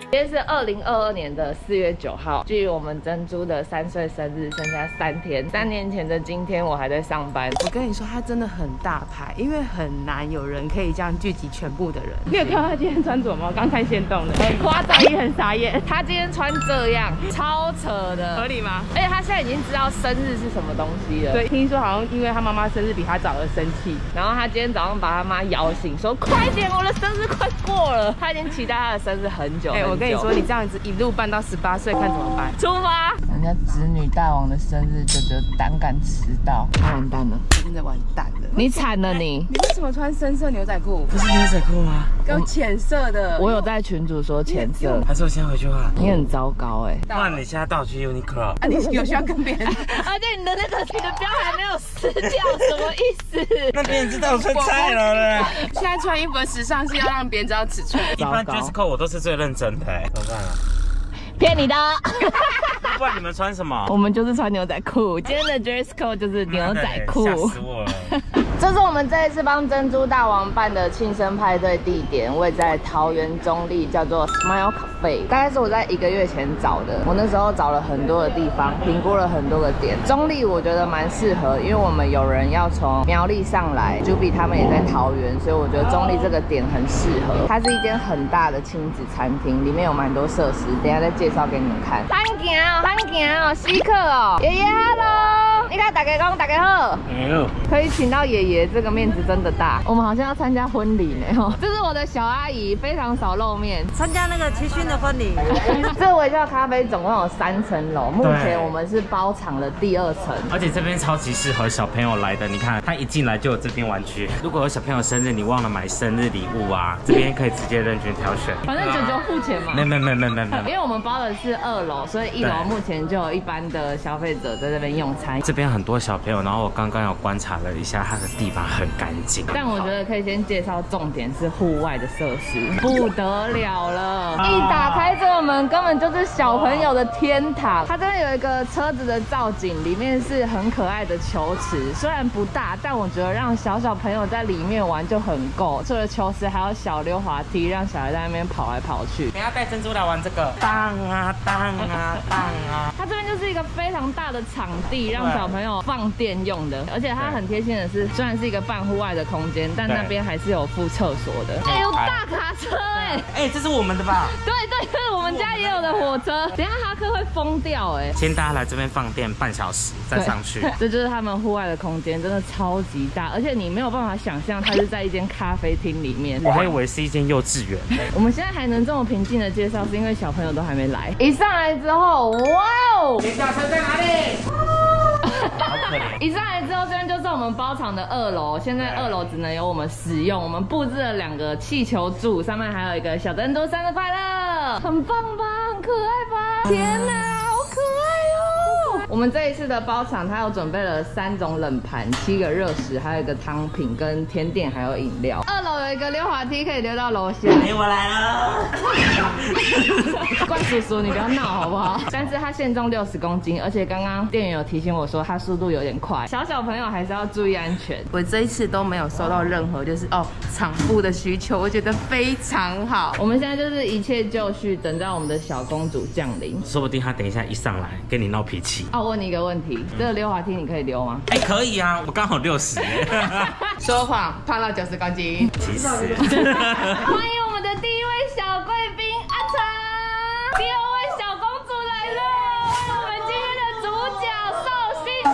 今天是2022年的4月9号，距离我们珍珠的3岁生日剩下3天。3年前的今天，我还在上班。 我跟你说，他真的很大牌，因为很难有人可以这样聚集全部的人。你有看到他今天穿着吗？我刚看限动的，很夸张，也很傻眼。 他今天穿这样，超扯的， 合理吗？ 而且他现在已经知道生日是什么东西了。 对，听说好像因为他妈妈生日比他早而生气， 然后他今天早上把他妈摇醒，说快点，我的生日快过了。他已经期待他的生日很久。 我跟你说，你这样子一路办到18岁，看怎么办？ 出发！人家子女大王的生日，就胆敢迟到，完蛋了， 真的完蛋了。 你惨了你！ 你为什么穿深色牛仔裤？ 不是牛仔裤吗？ 有浅色的。 我有在群组说浅色， 还是我先回去换？ 你很糟糕哎。 不然你现在带我去 Uniqlo 啊？你有需要跟别人？ 而且你的标还没有撕掉，什么意思？ 那别人知道我穿菜了嘞。 现在穿衣服的时尚是要让别人知道尺寸。 一般 dress code 我都是最认真的，怎么办啊？ 骗你的。 不然你们穿什么？ 我们就是穿牛仔裤。今天的 dress code 就是牛仔裤。 吓死我了！ 这是我们这一次帮珍珠大王办的庆生派对地点，位在桃园中立，叫做 Smile Cafe。大概是我在1个月前找的，我那时候找了很多的地方，评估了很多个点。中立我觉得蛮适合，因为我们有人要从苗栗上来 ，Juby 他们也在桃园，所以我觉得中立这个点很适合。它是一间很大的亲子餐厅，里面有蛮多设施，等一下再介绍给你们看。欢迎哦，欢迎哦，稀客哦，爷爷 ，hello， 你看大家讲大家好，可以请到爷爷，这个面子真的大。我们好像要参加婚礼呢，这是我的小阿姨，非常少露面， 参加那个齐勋的婚礼。 这微笑咖啡总共有3层楼，目前我们是包场的第2层， 而且这边超级适合小朋友来的。你看，他一进来就有这边玩具。如果有小朋友生日，你忘了买生日礼物啊，这边可以直接任君挑选。 反正舅舅付钱嘛。 没， 因为我们包的是2楼，所以1楼目前就有一般的消费者在这边用餐。 这边很多小朋友，然后我刚刚有观察了一下，它的地方很干净。 但我觉得可以先介绍重点是户外的设施，不得了了！一打开这个门，根本就是小朋友的天堂。它这边有一个车子的造景，里面是很可爱的球池，虽然不大，但我觉得让小朋友在里面玩就很够。除了球池，还有小溜滑梯，让小孩在那边跑来跑去。 等下带珍珠来玩这个荡啊荡啊荡啊！ 它这边就是一个非常大的场地，让小朋友放电用的。而且它很贴心的是，虽然是一个半户外的空间，但那边还是有附厕所的。哎，有大卡车哎！ 这是我们的吧？ 对，这是我们家也有的火车。等一下哈克会疯掉哎！ 先大家来这边放电半小时，再上去。 这就是他们户外的空间，真的超级大，而且你没有办法想象它是在一间咖啡厅里面。 我还以为是一间幼稚园。 我们现在还能这么平静的介绍，是因为小朋友都还没来。一上来之后，哇哦！ 学校车在哪里？好可怜。 一上来之后，这边就是我们包场的2楼，现在2楼只能由我们使用。我们布置了2个气球柱，上面还有一个小珍珠生日快乐，很棒吧？很可爱吧？天哪，好可爱哦！我们这一次的包场，它有准备了3种冷盘、7个热食，还有一个汤品跟甜点，还有饮料。2楼有一个溜滑梯，可以溜到楼下。 我来了。 冠叔叔，你不要闹好不好？但是它限重60公斤，而且刚刚店员有提醒我说，它速度有点快，小朋友还是要注意安全。 我这一次都没有收到任何场布的需求，我觉得非常好。 我们现在就是一切就绪，等到我们的小公主降临。 说不定她等一下一上来跟你闹脾气。 我问你一个问题，这个溜滑梯你可以溜吗？ 可以啊，我刚好60。 说谎，胖到90公斤。 其实。 欢迎我们的第1位小贵宾阿成，第2位小公主来了，我们今天的主角寿星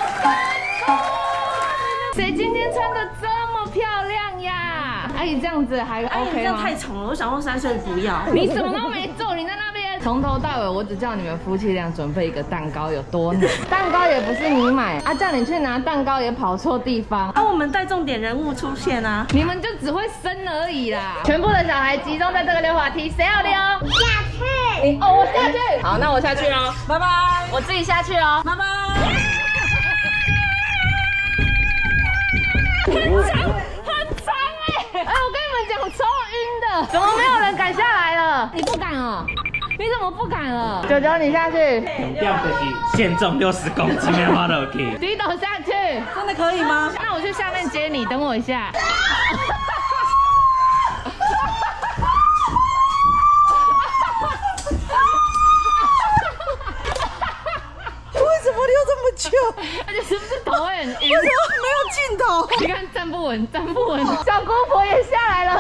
9谁今天穿的这么漂亮呀？阿姨这样子还 OK 吗？ 这样太宠了，我想说3岁不要。 你什么都没做，你在那边。从头到尾，我只叫你们夫妻俩准备一个蛋糕，有多难？蛋糕也不是你买，叫你去拿蛋糕也跑错地方。 我们带重点人物出现啊， 你们就只会生而已啦。全部的小孩集中在这个溜滑梯，谁要溜？下去。我下去。好，那我下去喽， 拜拜。 我自己下去哦， 拜拜。 很长哎！我跟你们讲，超晕的，怎么没有人敢下来了？你不敢哦？你怎么不敢了？九九，你下去。 掉就是限重60公斤的花豆去。 低头下去， 真的可以吗？ 那我去下面接你，等我一下。 你看站不稳，站不稳，小姑婆也下来了。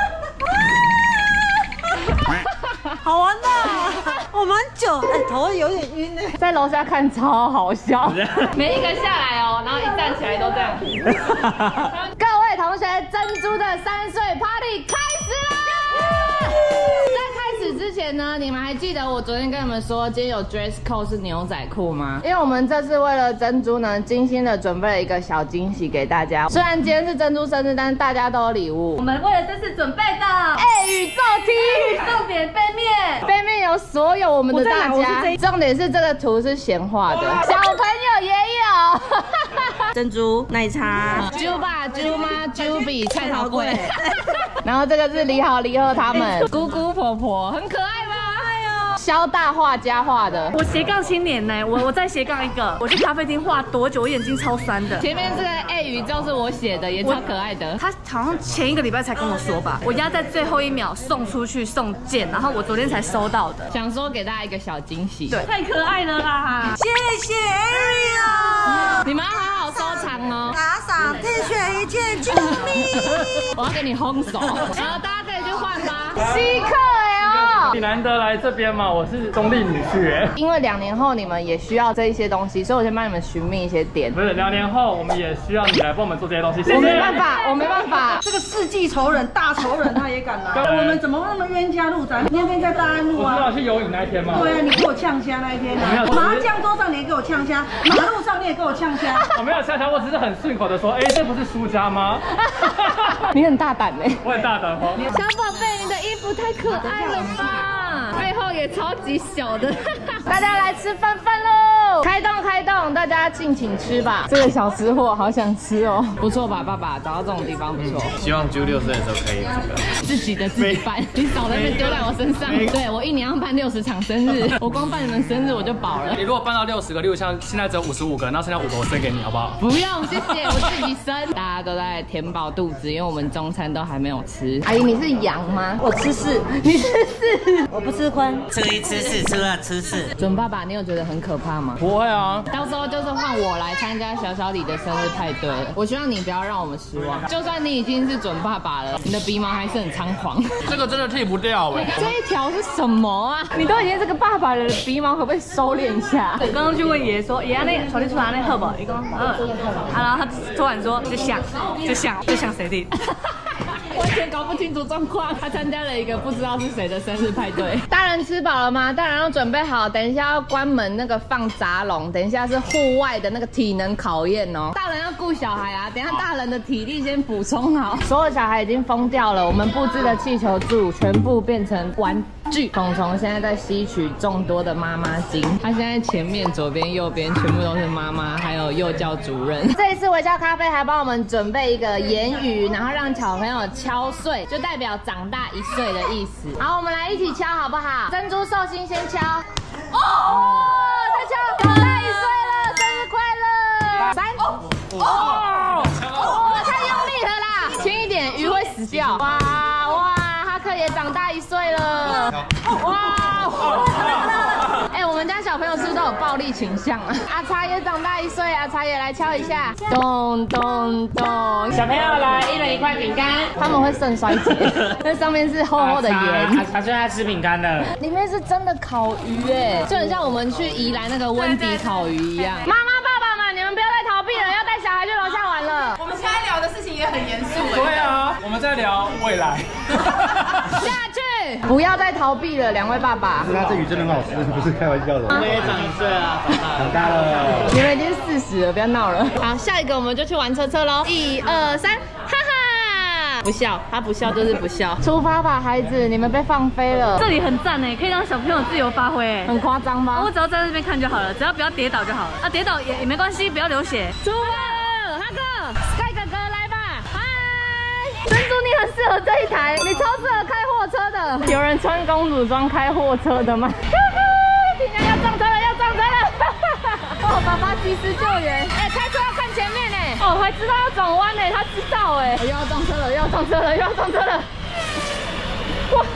好玩的，我蛮久，头有点晕呢。 在楼下看超好笑，每一个下来哦，然后一站起来都这样。各位同学，珍珠的3岁 party 开始啦！在开始之前呢，你们还记得我昨天跟你们说今天有 dress code 是牛仔裤吗？因为我们这次为了珍珠呢，精心的准备了一个小惊喜给大家。虽然今天是珍珠生日，但是大家都有礼物。 我们为了这次准备的宇宙 T， 重点背面， 背面有所有我们的大家。重点是这个图是闲画的，小朋友也有。 珍珠奶茶， 猪爸、猪妈、猪比、菜头粿。然后这个是李好、李贺他们，姑姑婆婆，很可爱吧？肖大画家画的。 我斜杠青年呢，我再斜杠一个，我去咖啡厅画多久，我眼睛超酸的。 前面这个宇宙是我写的，也超可爱的。 他好像前1个礼拜才跟我说吧，我压在最后1秒送出去送件，然后我昨天才收到的。 想说给大家一个小惊喜， 对，太可爱了啦！ 谢谢 Ariel， 你们要好好收藏哦。 打赏T恤1件，救命！ 我要给你轰手，然后大家可以去换吧。稀客你难得来这边嘛，我是中立女婿哎。 因为2年后你们也需要这一些东西，所以我先帮你们寻觅一些点。 不是2年后我们也需要你来帮我们做这些东西。 我没办法，我没办法。 这个世纪仇人、大仇人他也敢来，我们怎么会那么冤家路窄？那天在大安路啊， 我知道去游泳那一天吗？ 对啊，你给我呛虾那一天啊，麻将桌上你也给我呛虾，马路上你也给我呛虾。 我没有呛虾，我只是很顺口的说，哎，这不是输家吗？ 你很大胆哎， 我很大胆哦。 小宝贝，你的衣服太可爱了吧，背后也超级小的。大家来吃饭喽！开动开动，大家尽情吃吧。这个小吃货好想吃哦，不错吧，爸爸找到这种地方不错。 希望就6岁的时候可以这个自己的自己办，你少在那丢在我身上。对我1年要办60场生日，我光办你们生日我就饱了。 你如果办到60个，例如像现在只有55个，那剩下5个我生给你好不好？ 不用，谢谢，我自己生。大家都在填饱肚子，因为我们中餐都还没有吃。阿姨，你是羊吗？ 我吃4， 你吃4， 我不吃荤， 吃1吃4，吃2吃4。 准爸爸，你有觉得很可怕吗？ 不会啊， 到时候就是换我来参加小小李的生日派对了。我希望你不要让我们失望。就算你已经是准爸爸了，你的鼻毛还是很猖狂。 这个真的剃不掉哎。 这一条是什么啊？你都已经是个爸爸了，鼻毛可不可以收敛一下？ 我刚刚去问爷爷说，爷爷那传递出来那好不好？一个然后他突然说就像谁的。 完全搞不清楚状况，他参加了一个不知道是谁的生日派对。大人吃饱了吗？大人要准备好，等一下要关门那个放闸笼，等一下是户外的那个体能考验哦。大人要顾小孩啊，等一下大人的体力先补充好。所有小孩已经疯掉了，我们布置的气球柱全部变成玩具。虫虫现在在吸取众多的妈妈精，他现在前面、左边、右边全部都是妈妈，还有幼教主任。这一次微笑咖啡还帮我们准备一个言语，然后让小朋友敲碎，就代表长大1岁的意思。好，我们来一起敲好不好？珍珠寿星先敲。哦，再敲，长大1岁了，生日快乐！3，太用力了啦，轻一点，鱼会死掉。哇，哈克也长大1岁了。哎，我们家小朋友是不是都有暴力倾向啊？阿茶也长大1岁，阿茶也来敲一下，咚咚咚。小朋友来，1人1块饼干，他们会肾衰竭，那上面是厚厚的盐。 他最爱吃饼干的， 里面是真的烤鱼哎，就很像我们去宜兰那个温迪烤鱼一样。妈妈爸爸们，你们不要再逃避了，要带小孩去楼下玩了。 我们现在聊的事情也很严肃哎。 对啊，我们在聊未来。 下去，不要再逃避了，2位爸爸。 他这鱼真的很好吃，不是开玩笑的。 我们也长1岁啊， 长大了。 你们已经40了，不要闹了。好，下一个我们就去玩车车喽。1、2、3，哈哈！不笑，他不笑就是不笑。出发吧，孩子，你们被放飞了。 这里很赞哎，可以让小朋友自由发挥哎， 很夸张吧？ 我只要在那边看就好了，只要不要跌倒就好了。啊，跌倒也没关系，不要流血。 出发了，哈哥，Sky哥哥来吧。嗨，珍珠，你很适合这一台，你超适合开货车的。有人穿公主装开货车的吗？停下，要撞车了，要撞车了！哦，爸爸及时救援。哎，开车要看前面呢。哦，还知道要转弯呢，他知道哎。又要撞车了，又要撞车了，又要撞车了。哇！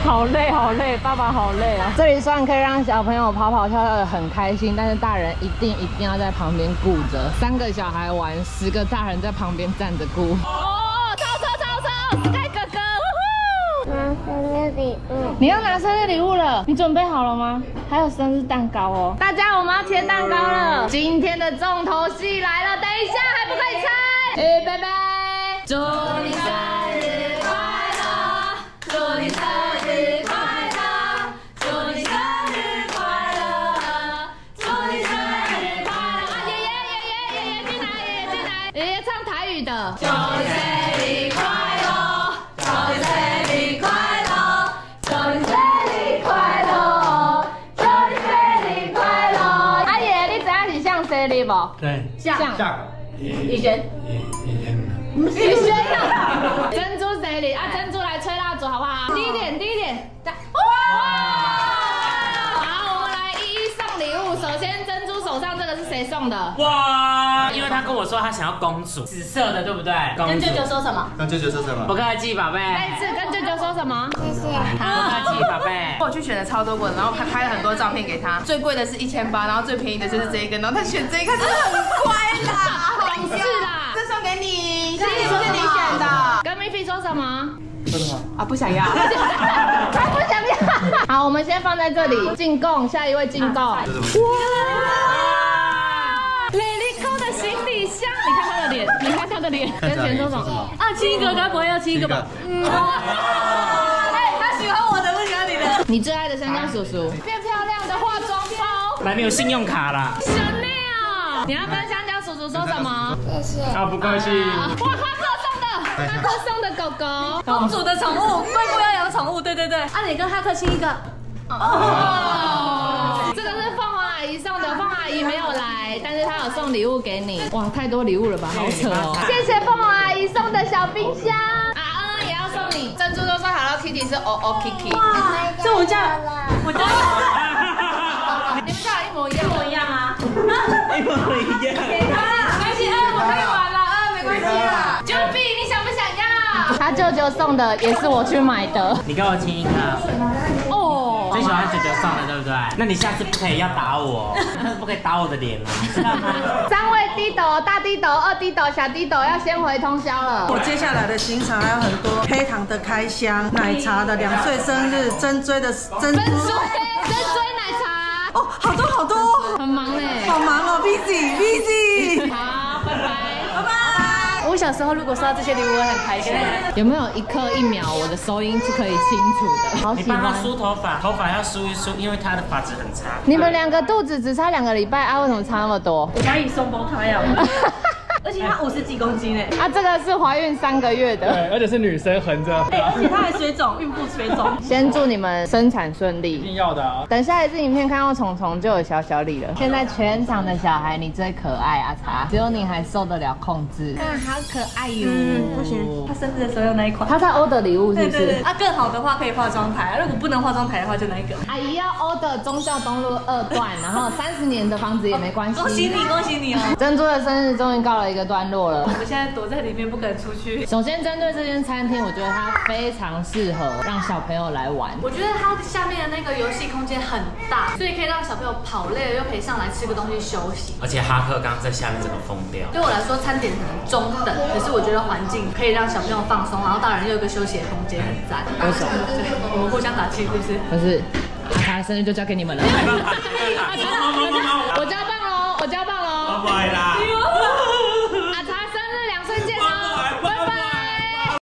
好累好累，爸爸好累啊！这里虽然可以让小朋友跑跑跳跳的很开心，但是大人一定要在旁边顾着。3个小孩玩，10个大人在旁边站着顾。哦，超！Sky哥哥， 拿生日礼物。 你要拿生日礼物了，你准备好了吗？还有生日蛋糕哦！大家，我们要切蛋糕了。今天的重头戏来了，等一下还不可以拆。预备备，祝你生日快乐，祝你生日快乐，祝你生日快乐，祝你生日快乐！啊，爷爷进来，爷爷唱台语的。祝你生日快乐，祝你生日快乐，祝你生日快乐，祝你生日快乐！啊，爷爷，你知影是像生日不？ 对， 像。 以轩啊，珍珠生日啊，珍珠来吹蜡烛好不好？低一点，哇！好，我们来一一送礼物。首先，珍珠手上这个是谁送的？ 哇！因为他跟我说他想要公主，紫色的，对不对？ 跟舅舅说什么？ 跟舅舅说什么？ 不客气，宝贝。 再一次跟舅舅说什么？ 谢谢。 不客气，宝贝。 我去选了超多个，然后拍了很多照片给他。最贵的是1800，然后最便宜的就是这一个，然后他选这一个，真的很乖啦， 懂事啦。 这送给你，是你选的。 跟 Miffy 说什么？ 说什么？ 啊，不想要。 他不想要。好，我们先放在这里进贡，下一位进贡。哇！蕾莉扣的行李箱，你看他的脸，跟前说什么？啊，亲一个，该不会要亲一个吧？ 他喜欢我的，不喜欢你的。 你最爱的香蕉叔叔，变漂亮的化妆包。 来，你有信用卡啦。 Chanel，你要跟香蕉叔叔说什么？ 谢谢。 啊，不客气。 哇，哈克送的狗狗， 公主的宠物，贵妇要养宠物，对。啊，你跟哈克亲一个。 哦，这个是凤凰阿姨送的，凤凰阿姨没有来，但是她有送礼物给你。哇，太多礼物了吧，好扯哦！谢谢凤凰阿姨送的小冰箱。也要送你。珍珠都说 Hello Kitty 是 OO Kiki。 哇，这我家。 你们家一模一样啊！ 一模一样。 给他，没关系，我可以玩了，没关系啦。Juby，你想不想要？他舅舅送的也是我去买的。 你跟我亲一个。哦。最喜欢舅舅送的，对不对？那你下次不可以要打我，不可以打我的脸啊，知道吗 ？3位低斗，大低斗、2低斗、小低斗要先回通宵了。 我接下来的行程还有很多黑糖的开箱、奶茶的2岁生日、珍珠的珍珠奶茶。 哦，好多， 很忙嘞， 好忙哦 ，busy。 好，拜拜。 我小时候如果收到这些礼物，我很开心。 有没有1刻1秒我的收音是可以清楚的？好喜欢。 你帮他梳头发，头发要梳一梳，因为他的发质很差。 你们2个肚子只差2个礼拜啊，为什么差那么多？ 我把你送崩开啊！而且她50几公斤哎。 啊，这个是怀孕3个月的。 对，而且是女生横着。 而且她还水肿，孕妇水肿。 先祝你们生产顺利。 一定要的啊！ 等下一次影片看到虫虫就有小礼了。现在全场的小孩你最可爱啊，茶，只有你还受得了控制。好可爱哟！ 不行，她生日的时候用那一款。 她在 order 礼物是不是？ 啊，更好的话可以化妆台，如果不能化妆台的话就那一个。 阿姨要 order 忠孝东路2段，然后30年的房子也没关系。 恭喜你哦！ 珍珠的生日终于告了一个段落了。 我现在躲在里面不敢出去。 首先针对这间餐厅，我觉得它非常适合让小朋友来玩。 我觉得它下面的那个游戏空间很大，所以可以让小朋友跑累了又可以上来吃个东西休息。 而且哈克刚在下面整个疯掉。 对我来说，餐点可能中等，可是我觉得环境可以让小朋友放松，然后大人又有一个休息的空间，很赞。 为什么？ 我们互相打气，是不是？ 不是，阿卡的生日就交给你们了。我交棒喽！ 拜拜啦。